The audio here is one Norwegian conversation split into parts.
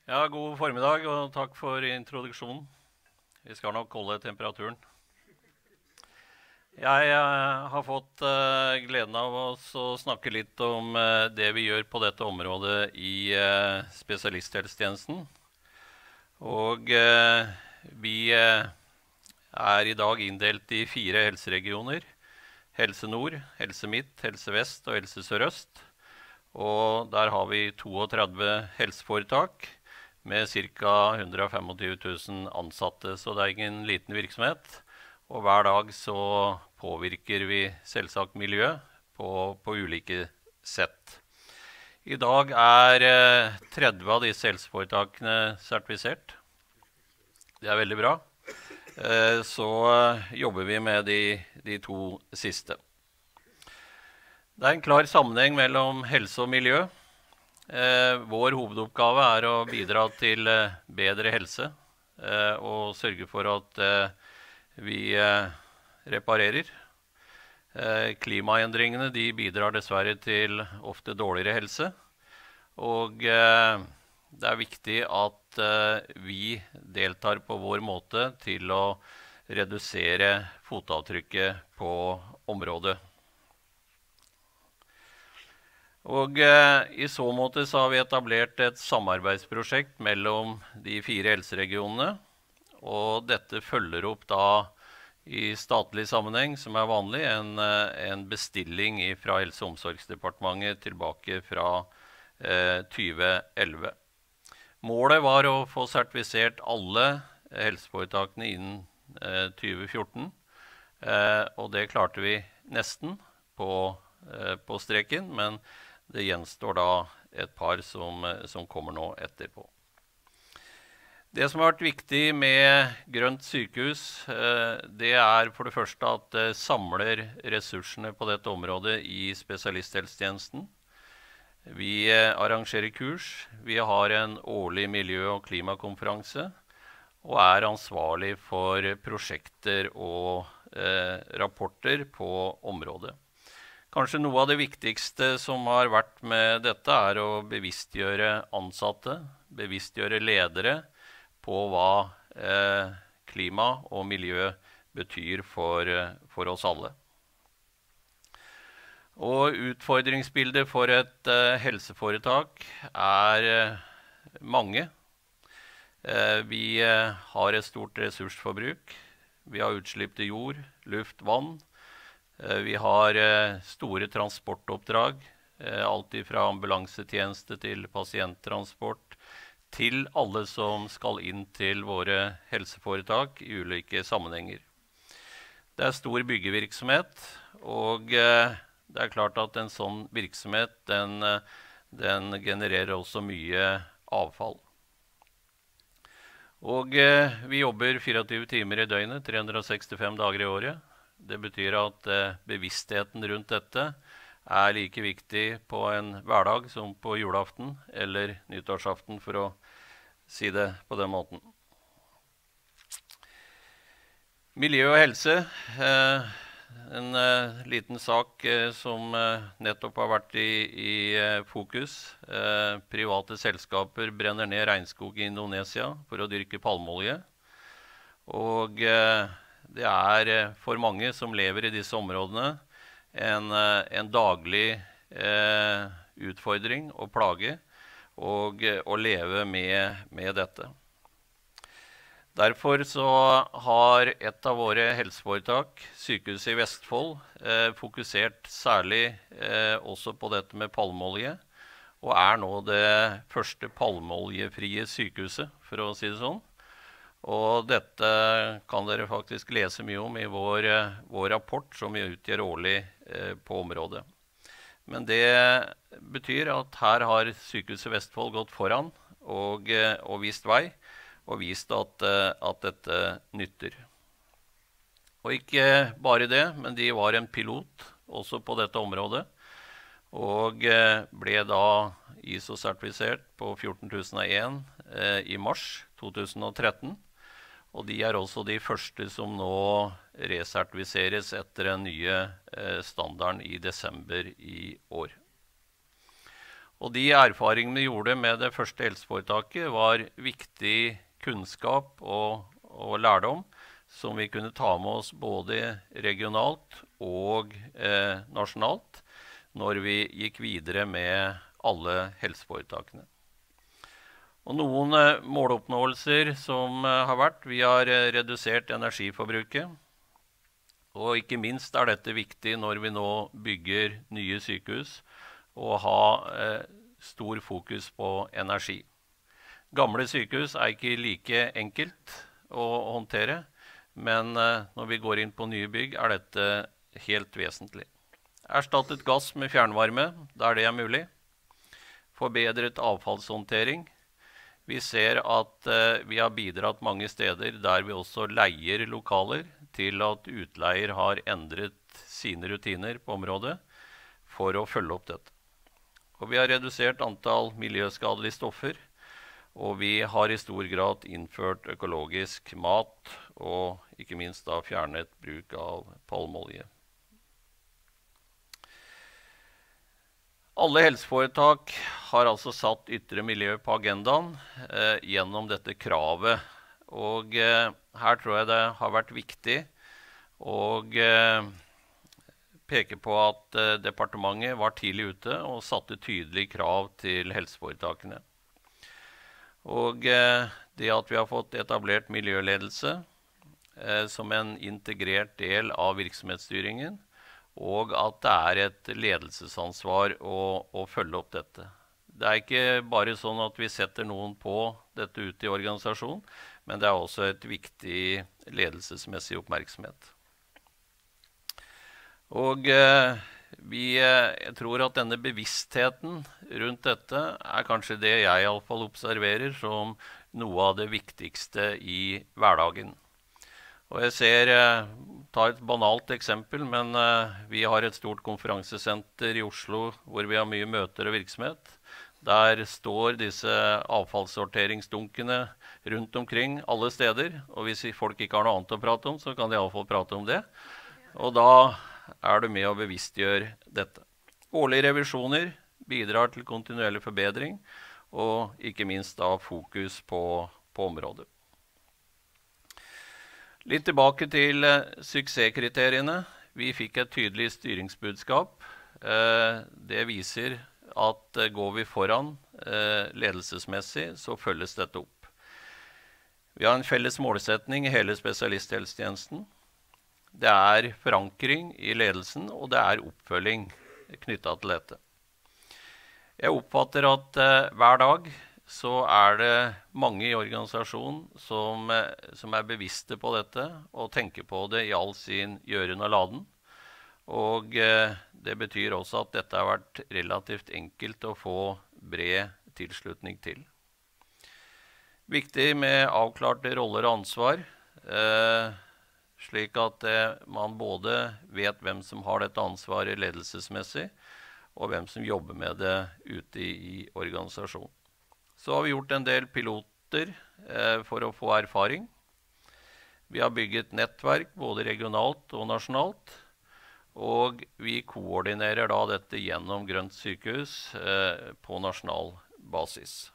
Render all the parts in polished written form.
Ja, god formiddag, og takk for introduksjonen. Vi skal nok holde temperaturen. Jeg har fått gleden av oss å snakke litt om det vi gjør på dette området i spesialisthelsetjenesten. Og vi er i dag inndelt i 4 helseregioner. Helse Nord, Helse Midt, Helse Vest og Helse Sør-Øst. Og der har vi 32 helseforetak med ca. 125 000 ansatte, så det er ingen liten virksomhet. Og hver dag så påvirker vi selvsagt miljøet på ulike sett. I dag er 30 av disse helseforetakene sertifisert. Det er veldig bra. Så jobber vi med de 2 siste. Det er en klar sammenheng mellom helse og miljø. Vår hovedoppgave er å bidra til bedre helse og sørge for at vi reparerer. Klimaendringene de bidrar dessverre til ofte dårligere helse. Og det er viktig at vi deltar på vår måte til å redusere fotavtrykket på området. Og i så måte så har vi etablert et samarbeidsprosjekt mellom de 4 helseregionene. Og dette følger opp da i statlig sammenheng, som er vanlig, en bestilling fra Helse- og omsorgsdepartementet tilbake fra 2011. Målet var å få sertifisert alle helseforetakene innen 2014, og det klarte vi nesten på streken, men det gjenstår da et par som kommer nå etterpå. Det som har vært viktig med Grønt sykehus, det er for det første at det samler ressursene på dette området i spesialisthelsetjenesten. Vi arrangerer kurs, vi har en årlig miljø- og klimakonferanse, og er ansvarlig for prosjekter og rapporter på området. Kanskje noe av det viktigste som har vært med dette er å bevisstgjøre ansatte, bevisstgjøre ledere på hva klima og miljø betyr for oss alle. Og utfordringsbildet for et helseforetak er mange. Vi har et stort ressursforbruk. Vi har utslipp til jord, luft, vann. Vi har store transportoppdrag, alt fra ambulansetjeneste til pasienttransport, til alle som skal inn til våre helseforetak i ulike sammenhenger. Det er stor byggevirksomhet, og det er klart at en sånn virksomhet den genererer også mye avfall. Og vi jobber 24 timer i døgnet, 365 dager i året. Det betyr at bevisstheten rundt dette er like viktig på en hverdag som på julaften eller nyttårsaften, for å si det på den måten. Miljø og helse, en liten sak som nettopp har vært i fokus. Private selskaper brenner ned regnskog i Indonesia for å dyrke palmeolje. Og det er for mange som lever i disse områdene en daglig utfordring og plage å leve med dette. Derfor så har et av våre helseforetak, Sykehuset i Vestfold, fokusert særlig også på dette med palmeolje, og er nå det første palmeoljefrie sykehuset, for å si det sånn. Og dette kan dere faktisk lese mye om i vår rapport som vi utgir årlig på området. Men det betyr at her har Sykehuset Vestfold gått foran og vist vei, og vist at dette nytter. Og ikke bare det, men de var en pilot også på dette området, og ble da ISO-sertifisert på 14001 i mars 2013. Og de er også de første som nå resertifiseres etter den nye standarden i desember i år. Og de erfaringene vi gjorde med det første helseforetaket var viktig kunnskap og lærdom som vi kunne ta med oss både regionalt og nasjonalt når vi gikk videre med alle helseforetakene. Og noen måloppnåelser som har vært: vi har redusert energiforbruket. Og ikke minst er dette viktig når vi nå bygger nye sykehus, og ha stor fokus på energi. Gamle sykehus er ikke like enkelt å håndtere, men når vi går inn på nye bygg er dette helt vesentlig. Erstattet gass med fjernvarme, der det er mulig. Forbedret avfallshåndtering. Vi ser at vi har bidratt mange steder der vi også leier lokaler til at utleier har endret sine rutiner på området for å følge opp dette. Og vi har redusert antall miljøskadelige stoffer, og vi har i stor grad innført økologisk mat, og ikke minst da fjernet bruk av palmolje. Alle helseforetak har altså satt ytre miljø på agendaen gjennom dette kravet. Og her tror jeg det har vært viktig å peke på at departementet var tidlig ute og satte tydelige krav til helseforetakene. Og det at vi har fått etablert miljøledelse som en integrert del av virksomhetsstyringen, og at det er et ledelsesansvar å følge opp dette. Det er ikke bare sånn at vi setter noen på dette ute i organisasjonen, men det er også et viktig ledelsesmessig oppmerksomhet. Og jeg tror at denne bevisstheten rundt dette er kanskje det jeg i alle fall observerer som noe av det viktigste i hverdagen. Og jeg ser, ta et banalt eksempel, men vi har et stort konferansesenter i Oslo hvor vi har mye møter og virksomhet. Der står disse avfallssorteringsdunkene rundt omkring alle steder, og hvis folk ikke har noe annet å prate om, så kan de i alle fall prate om det. Og da er du med å bevisstgjøre dette. Årlige revisjoner bidrar til kontinuerlig forbedring, og ikke minst da fokus på området. Litt tilbake til suksesskriteriene. Vi fikk et tydelig styringsbudskap. Det viser at går vi foran ledelsesmessig, så følges dette opp. Vi har en felles målsetning i hele spesialisthelsetjenesten. Det er forankring i ledelsen, og det er oppfølging knyttet til dette. Jeg oppfatter at hver dag så er det mange i organisasjonen som er bevisste på dette og tenker på det i all sin gjøren og laden. Og det betyr også at dette har vært relativt enkelt å få bred tilslutning til. Viktig med avklarte roller og ansvar, slik at man både vet hvem som har dette ansvaret ledelsesmessig, og hvem som jobber med det ute i organisasjonen. Så har vi gjort en del piloter for å få erfaring. Vi har bygget nettverk både regionalt og nasjonalt, og vi koordinerer da dette gjennom Grønt sykehus på nasjonal basis.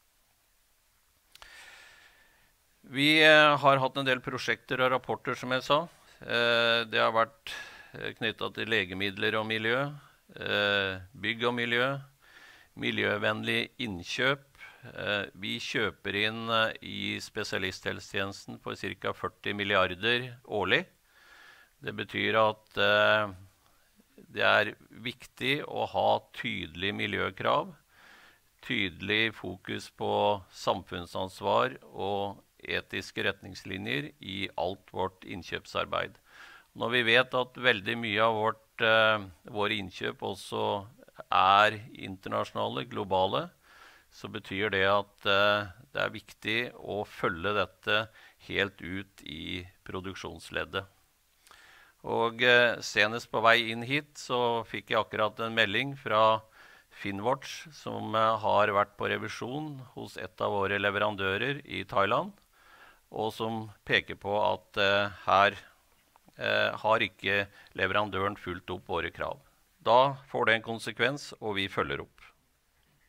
Vi har hatt en del prosjekter og rapporter, som jeg sa. Det har vært knyttet til legemidler og miljø, bygg og miljø, miljøvennlig innkjøp. Vi kjøper inn i spesialisthelsetjenesten for ca. 40 milliarder årlig. Det betyr at det er viktig å ha tydelige miljøkrav, tydelig fokus på samfunnsansvar og etiske retningslinjer i alt vårt innkjøpsarbeid. Når vi vet at veldig mye av våre innkjøp også er internasjonale, globale, så betyr det at det er viktig å følge dette helt ut i produksjonsleddet. Og senest på vei inn hit så fikk jeg akkurat en melding fra Finnwatch, som har vært på revisjon hos et av våre leverandører i Thailand, og som peker på at her har ikke leverandøren fulgt opp våre krav. Da får det en konsekvens, og vi følger opp.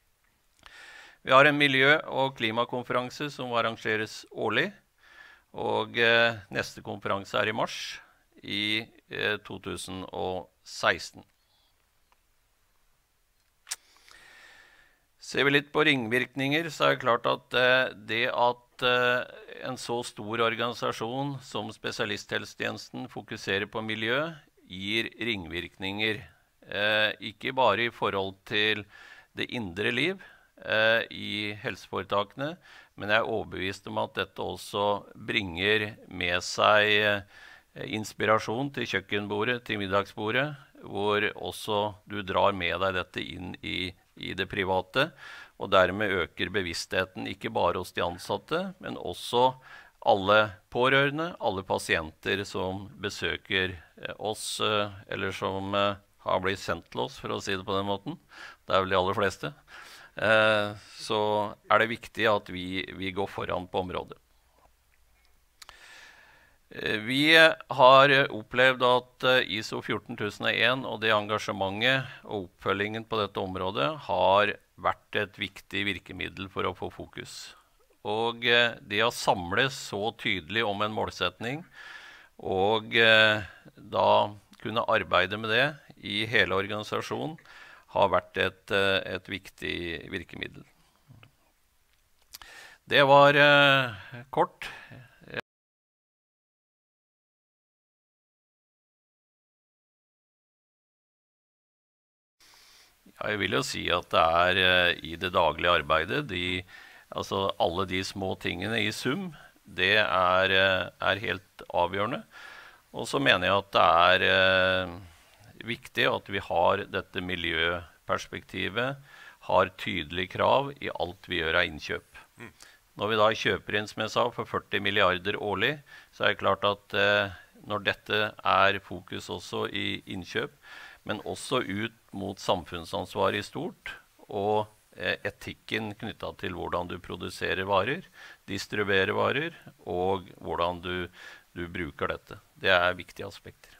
Vi har en miljø- og klimakonferanse som arrangeres årlig, og neste konferanse i mars i 2016. Ser vi litt på ringvirkninger, så det klart at det at en så stor organisasjon som spesialisthelsetjenesten fokuserer på miljø, gir ringvirkninger. Ikke bare i forhold til det indre liv i helseforetakene, men jeg er overbevist om at dette også bringer med seg inspirasjon til kjøkkenbordet, til middagsbordet, hvor også du drar med deg dette inn i det private, og dermed øker bevisstheten ikke bare hos de ansatte, men også alle pårørende, alle pasienter som besøker oss, eller som har blitt sendt til oss, for å si det på den måten. Det er vel de aller fleste. Så er det viktig at vi går foran på området. Vi har opplevd at ISO 14001 og det engasjementet og oppfølgingen på dette området har vært et viktig virkemiddel for å få fokus. Og det å samles så tydelig om en målsetning, og da kunne arbeide med det i hele organisasjonen, har vært et viktig virkemiddel. Det var kort. Ja, jeg vil jo si at det er i det daglige arbeidet, altså alle de små tingene i sum, det er helt avgjørende. Og så mener jeg at det er viktig at vi har dette miljøperspektivet, har tydelige krav i alt vi gjør av innkjøp. Når vi da kjøper inn, som jeg sa, for 40 milliarder årlig, så er det klart at når dette er fokus også i innkjøp, men også ut mot samfunnsansvar i stort, og etikken knyttet til hvordan du produserer varer, distribuerer varer, og hvordan du bruker dette. Det er viktige aspekter.